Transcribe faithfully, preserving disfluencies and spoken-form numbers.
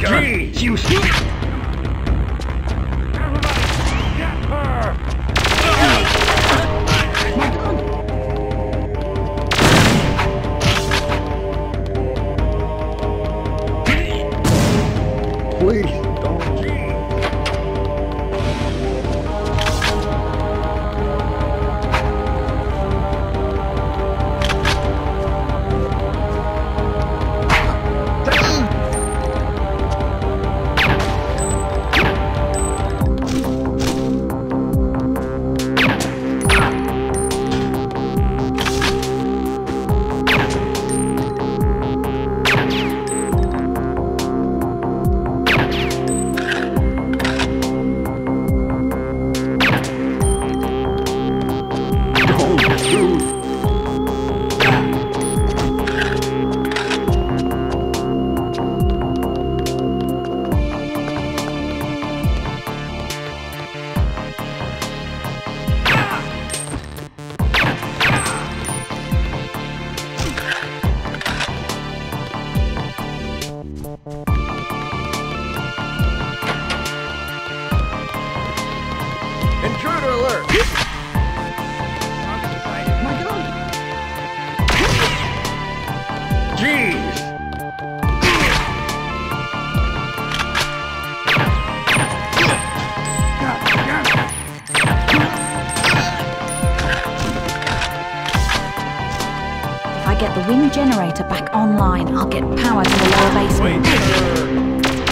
gun. Jeez, you stupid! Please don't. Intruder alert! My gun. Jeez! If I get the wind generator back online, I'll get power to the lower basement. Wait, sir.